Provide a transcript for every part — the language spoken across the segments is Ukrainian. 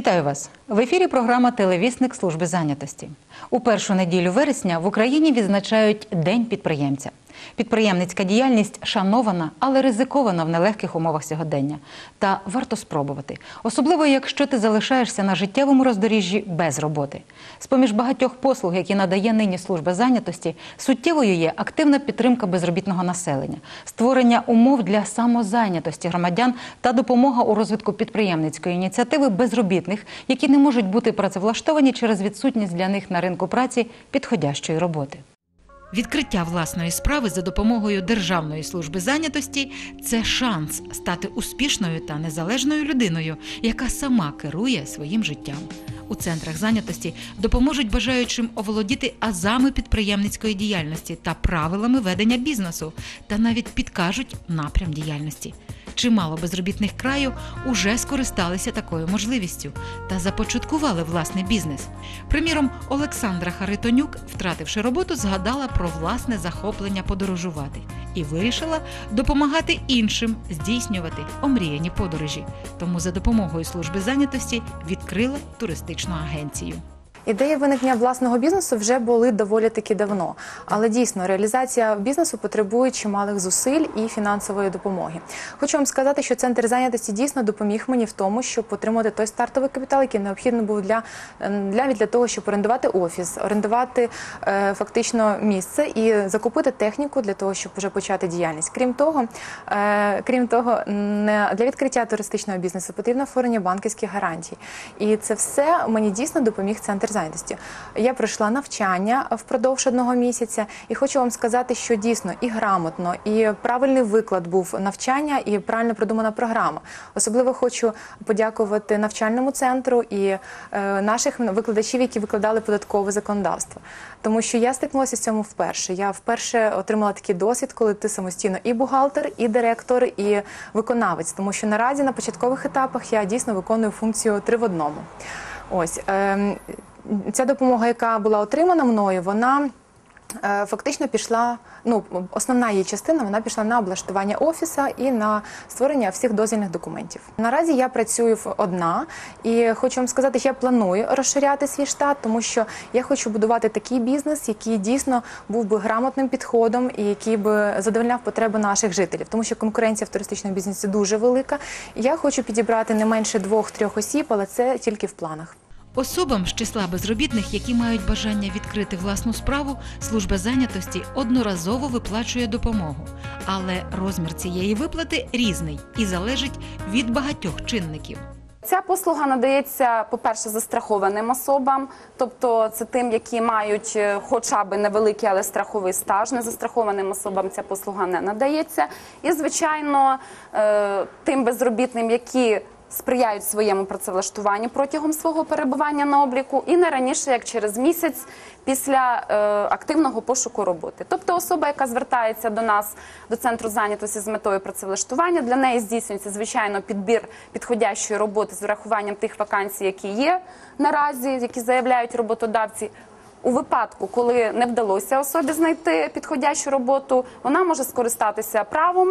Вітаю вас! В ефірі програма «Телевісник служби зайнятості». У першу неділю вересня в Україні відзначають День підприємця. Підприємницька діяльність шанована, але ризикована в нелегких умовах сьогодення. Та варто спробувати. Особливо, якщо ти залишаєшся на життєвому роздоріжжі без роботи. З-поміж багатьох послуг, які надає нині служба зайнятості, суттєвою є активна підтримка безробітного населення, створення умов для самозайнятості громадян та допомога у розвитку підприємницької ініціативи безробітних, які не можуть бути працевлаштовані через відсутність для них на ринку праці підходящої роботи. Відкриття власної справи за допомогою Державної служби зайнятості – це шанс стати успішною та незалежною людиною, яка сама керує своїм життям. У центрах зайнятості допоможуть бажаючим оволодіти азами підприємницької діяльності та правилами ведення бізнесу, та навіть підкажуть напрям діяльності. Чимало безробітних краю уже скористалися такою можливістю та започаткували власний бізнес. Приміром, Олександра Харитонюк, втративши роботу, згадала про власне захоплення подорожувати і вирішила допомагати іншим здійснювати омріяні подорожі. Тому за допомогою служби зайнятості відкрила туристичну агенцію. Ідеї виникнення власного бізнесу вже були доволі таки давно, але дійсно реалізація бізнесу потребує чималих зусиль і фінансової допомоги. Хочу вам сказати, що центр зайнятості дійсно допоміг мені в тому, щоб отримати той стартовий капітал, який необхідний був для того, щоб орендувати офіс, орендувати фактично місце і закупити техніку для того, щоб вже почати діяльність. Крім того, для відкриття туристичного бізнесу потрібно оформлення банківських гарантій. І це все мені дійсно допоміг центр зайнятості. Я пройшла навчання впродовж 1 місяця і хочу вам сказати, що дійсно і грамотно, і правильний виклад був навчання, і правильно продумана програма. Особливо хочу подякувати навчальному центру і наших викладачів, які викладали податкове законодавство. Тому що я стикнулася з цим вперше. Я вперше отримала такий досвід, коли ти самостійно і бухгалтер, і директор, і виконавець. Тому що наразі на початкових етапах я дійсно виконую функцію 3 в 1. Ось, ця допомога, яка була отримана мною, вона фактично пішла, основна її частина, вона пішла на облаштування офісу і на створення всіх дозвільних документів. Наразі я працюю одна і хочу вам сказати, що я планую розширяти свій штат, тому що я хочу будувати такий бізнес, який дійсно був би грамотним підходом і який би задовольняв потреби наших жителів, тому що конкуренція в туристичному бізнесі дуже велика. Я хочу підібрати не менше 2-3 осіб, але це тільки в планах. Особам з числа безробітних, які мають бажання відкрити власну справу, служба зайнятості одноразово виплачує допомогу. Але розмір цієї виплати різний і залежить від багатьох чинників. Ця послуга надається, по-перше, застрахованим особам, тобто це тим, які мають хоча б невеликий, але страховий стаж. Незастрахованим особам ця послуга не надається. І, звичайно, тим безробітним, які сприяють своєму працевлаштуванню протягом свого перебування на обліку і не раніше, як через місяць після активного пошуку роботи. Тобто особа, яка звертається до нас, до центру зайнятості з метою працевлаштування, для неї здійснюється, звичайно, підбір підходящої роботи з урахуванням тих вакансій, які є наразі, які заявляють роботодавці. У випадку, коли не вдалося особі знайти підходящу роботу, вона може скористатися правом,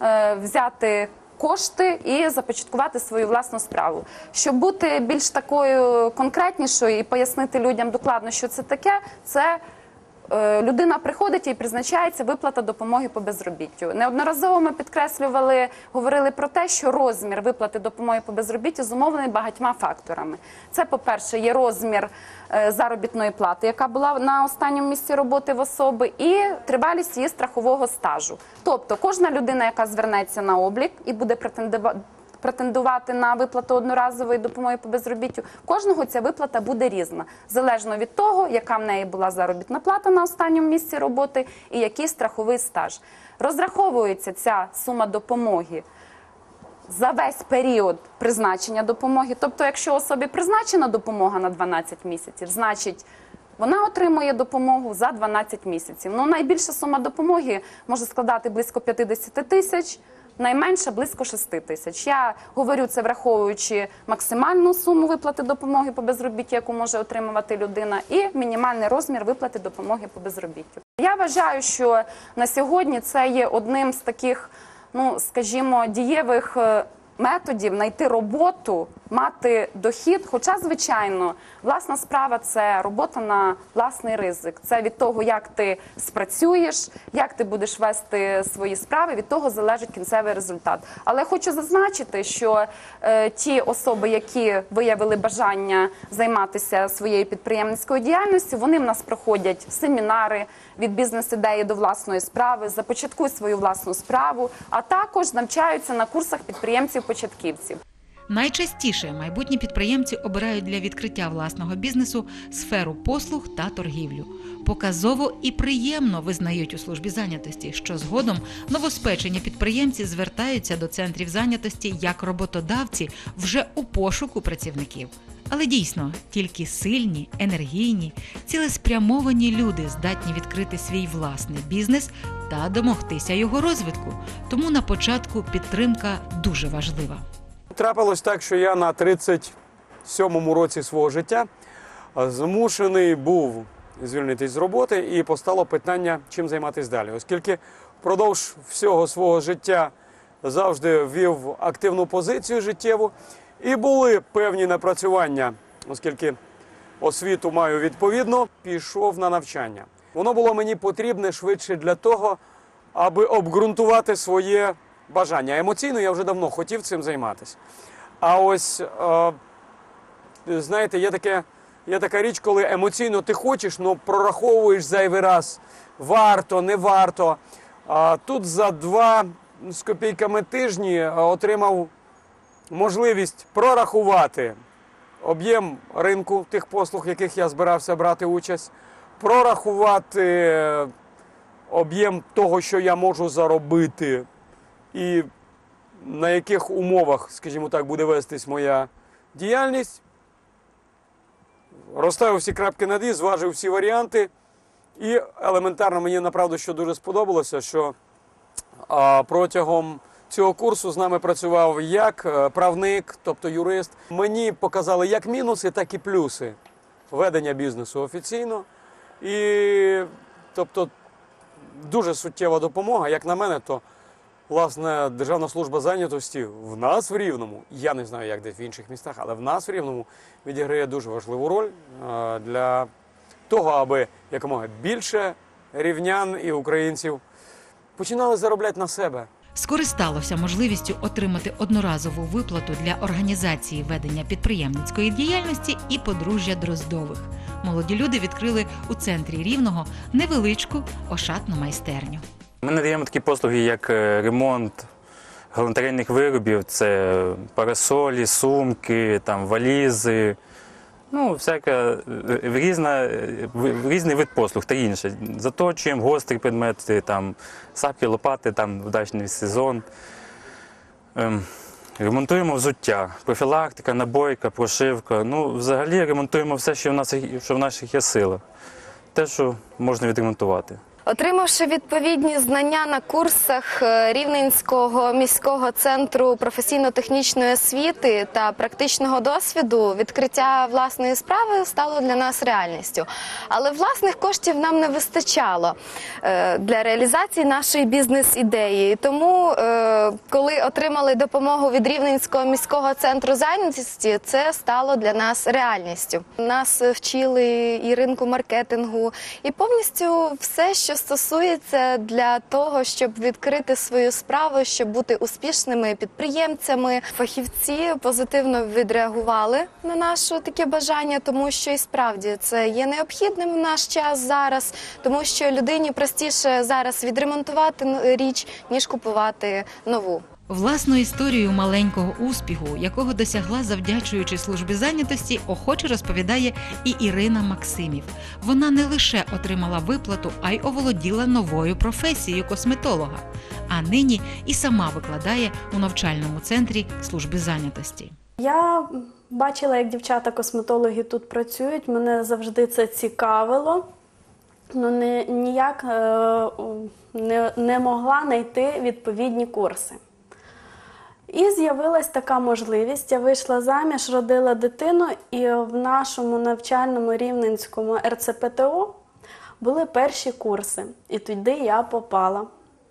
взяти кошти і започаткувати свою власну справу. Щоб бути більш такою конкретнішою і пояснити людям докладно, що це таке, це людина приходить і призначається виплата допомоги по безробіттю. Неодноразово ми підкреслювали, говорили про те, що розмір виплати допомоги по безробіттю зумовлений багатьма факторами. Це, по-перше, є розмір заробітної плати, яка була на останньому місці роботи в особи, і тривалість її страхового стажу. Тобто кожна людина, яка звернеться на облік і буде претендувати на виплату одноразової допомоги по безробіттю, кожного ця виплата буде різна, залежно від того, яка в неї була заробітна плата на останньому місці роботи і який страховий стаж. Розраховується ця сума допомоги за весь період призначення допомоги. Тобто, якщо особі призначена допомога на 12 місяців, значить, вона отримує допомогу за 12 місяців. Найбільша сума допомоги може складати близько 50 тисяч, найменша близько 6 тисяч. Я говорю це, враховуючи максимальну суму виплати допомоги по безробіттю, яку може отримувати людина, і мінімальний розмір виплати допомоги по безробіттю. Я вважаю, що на сьогодні це є одним з таких, скажімо, дієвих методів знайти роботу, мати дохід. Хоча, звичайно, власна справа – це робота на власний ризик. Це від того, як ти спрацюєш, як ти будеш вести свої справи, від того залежить кінцевий результат. Але хочу зазначити, що ті особи, які виявили бажання займатися своєю підприємницькою діяльністю, вони в нас проходять семінари від бізнес-ідеї до власної справи, започаткують свою власну справу, а також навчаються на курсах підприємців-початківців. Найчастіше майбутні підприємці обирають для відкриття власного бізнесу сферу послуг та торгівлю. Показово і приємно визнають у службі зайнятості, що згодом новоспечені підприємці звертаються до центрів зайнятості як роботодавці вже у пошуку працівників. Але дійсно, тільки сильні, енергійні, цілеспрямовані люди здатні відкрити свій власний бізнес та домогтися його розвитку. Тому на початку підтримка дуже важлива. Трапилось так, що я на 37-му році свого життя змушений був звільнитись з роботи і постало питання, чим займатися далі. Оскільки впродовж всього свого життя завжди вів активну позицію життєву і були певні напрацювання, оскільки освіту маю відповідно, пішов на навчання. Воно було мені потрібне швидше для того, аби обґрунтувати своє бажання. Емоційно я вже давно хотів цим займатися. А ось, знаєте, є така річ, коли емоційно ти хочеш, але прораховуєш зайвий раз, варто, не варто. Тут за 2 з копійками тижні отримав можливість прорахувати об'єм ринку тих послуг, в яких я збирався брати участь, прорахувати об'єм того, що я можу заробити, і на яких умовах, скажімо так, буде вестись моя діяльність. Розставив всі крапки над «і», зважив всі варіанти. І елементарно мені, направду, що дуже сподобалося, що протягом цього курсу з нами працював як правник, тобто юрист. Мені показали як мінуси, так і плюси ведення бізнесу офіційно. І, тобто, дуже суттєва допомога, як на мене, то власне, Державна служба зайнятості в нас в Рівному, я не знаю, як десь в інших містах, але в нас в Рівному відіграє дуже важливу роль для того, аби якомога більше рівнян і українців починали заробляти на себе. Скористалося можливістю отримати одноразову виплату для організації ведення підприємницької діяльності і подружжя Дроздових. Молоді люди відкрили у центрі Рівного невеличку ошатну майстерню. Ми надаємо такі послуги, як ремонт галантерейних виробів, це парасолі, сумки, там, валізи, ну, всяка різний вид послуг та інше. Заточуємо гострі предмети, там, сапки, лопати, там, в дачний сезон. Ремонтуємо взуття, профілактика, набойка, прошивка. Ну, взагалі ремонтуємо все, що в наших є силах. Те, що можна відремонтувати. Отримавши відповідні знання на курсах Рівненського міського центру професійно-технічної освіти та практичного досвіду, відкриття власної справи стало для нас реальністю. Але власних коштів нам не вистачало для реалізації нашої бізнес-ідеї. Тому, коли отримали допомогу від Рівненського міського центру зайнятості, це стало для нас реальністю. Нас вчили і ринку маркетингу, і повністю все, що стосується для того, щоб відкрити свою справу, щоб бути успішними підприємцями. Фахівці позитивно відреагували на наше таке бажання, тому що і справді це є необхідним в наш час зараз, тому що людині простіше зараз відремонтувати річ, ніж купувати нову. Власну історію маленького успіху, якого досягла завдячуючи службі зайнятості, охоче розповідає і Ірина Максимів. Вона не лише отримала виплату, а й оволоділа новою професією косметолога. А нині і сама викладає у навчальному центрі служби зайнятості. Я бачила, як дівчата-косметологи тут працюють, мене завжди це цікавило, але ніяк не могла знайти відповідні курси. І з'явилась така можливість, я вийшла заміж, родила дитину, і в нашому навчальному рівненському РЦПТО були перші курси. І туди я попала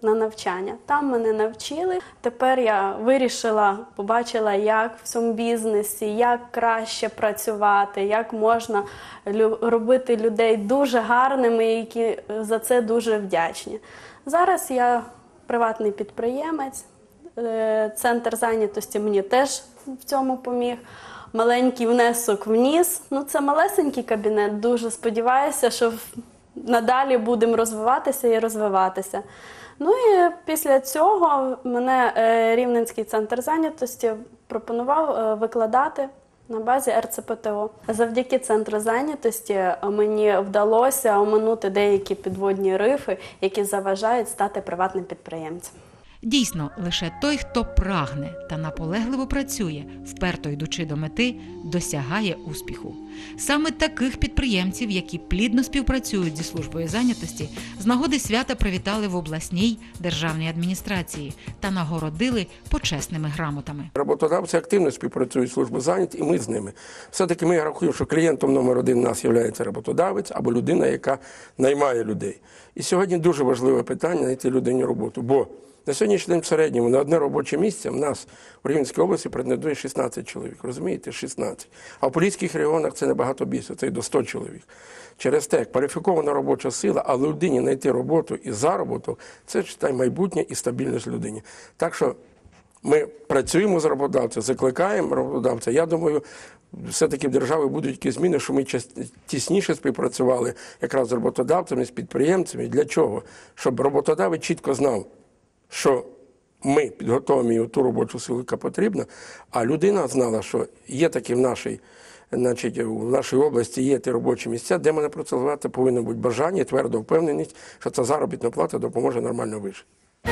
на навчання. Там мене навчили. Тепер я вирішила, побачила, як в цьому бізнесі, як краще працювати, як можна робити людей дуже гарними, які за це дуже вдячні. Зараз я приватний підприємець, центр зайнятості мені теж в цьому поміг. Маленький внесок вніс. Це малесенький кабінет, дуже сподіваюся, що надалі будемо розвиватися і розвиватися. І після цього мене Рівненський центр зайнятості пропонував викладати на базі РЦПТО. Завдяки центру зайнятості мені вдалося оминути деякі підводні рифи, які заважають стати приватним підприємцем. Дійсно, лише той, хто прагне та наполегливо працює, вперто йдучи до мети, досягає успіху. Саме таких підприємців, які плідно співпрацюють зі службою зайнятості, з нагоди свята привітали в обласній державній адміністрації та нагородили почесними грамотами. Роботодавці активно співпрацюють з службою зайнятості, і ми з ними. Все-таки ми рахуємо, що клієнтом номер один у нас є роботодавець або людина, яка наймає людей. І сьогодні дуже важливе питання знайти людині роботу, бо на сьогоднішній день в середньому на одне робоче місце в нас в Рівненській області претендує 16 чоловік, розумієте, 16. А в поліських регіонах це набагато більше, це й до 100 чоловік. Через те, кваліфікована робоча сила, а людині знайти роботу і заробіток – це, читай, майбутнє і стабільність людині. Так що ми працюємо з роботодавцем, закликаємо роботодавця. Я думаю, все-таки в державі будуть якісь зміни, що ми тісніше співпрацювали якраз з роботодавцями, з підприємцями. Для чого? Щоб роботодавець чітко знав, що ми підготовимо ту робочу силу, яка потрібна, а людина знала, що є такі в нашій області є ті робочі місця, де мене працювати повинно бути бажання і тверда впевненість, що ця заробітна плата допоможе нормально вижити.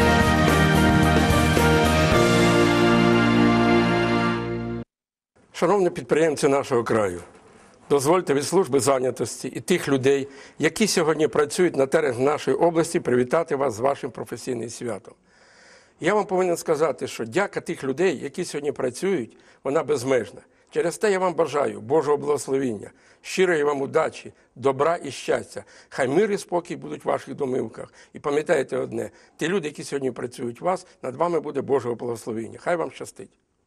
Шановні підприємці нашого краю, дозвольте від служби зайнятості і тих людей, які сьогодні працюють на теренах нашої області, привітати вас з вашим професійним святом. Я вам повинен сказати, що дяка тих людей, які сьогодні працюють, вона безмежна. Через те я вам бажаю Божого благословіння, щирої вам удачі, добра і щастя. Хай мир і спокій будуть в ваших домівках. І пам'ятайте одне, ті люди, які сьогодні працюють у вас, над вами буде Божого благословіння. Хай вам щастить.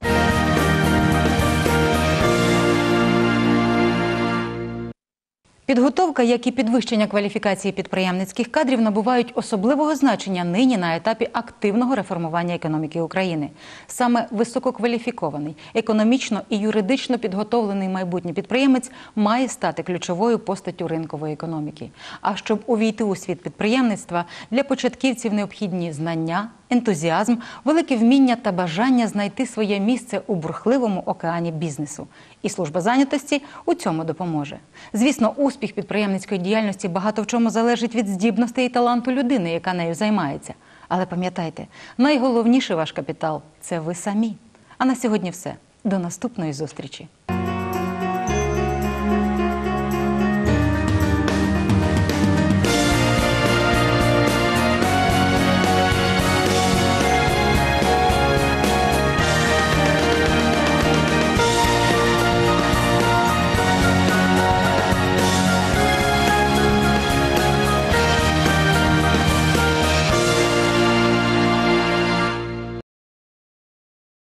Підготовка, як і підвищення кваліфікації підприємницьких кадрів набувають особливого значення нині на етапі активного реформування економіки України. Саме висококваліфікований, економічно і юридично підготовлений майбутній підприємець має стати ключовою постаттю ринкової економіки. А щоб увійти у світ підприємництва, для початківців необхідні знання, ентузіазм, велике вміння та бажання знайти своє місце у бурхливому океані бізнесу. І служба зайнятості у цьому допоможе. Звісно, успіх підприємницької діяльності багато в чому залежить від здібностей і таланту людини, яка нею займається. Але пам'ятайте, найголовніший ваш капітал – це ви самі. А на сьогодні все. До наступної зустрічі.